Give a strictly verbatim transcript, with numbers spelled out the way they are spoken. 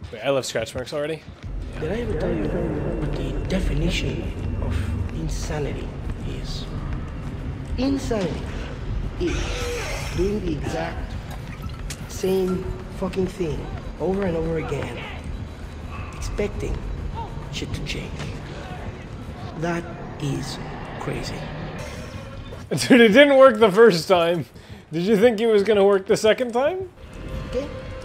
Wait, I love scratch marks already. Did I ever tell you what the definition of insanity is? Insanity is doing the exact same fucking thing over and over again, expecting shit to change. That is crazy. Dude, it didn't work the first time. Did you think it was gonna work the second time? Okay?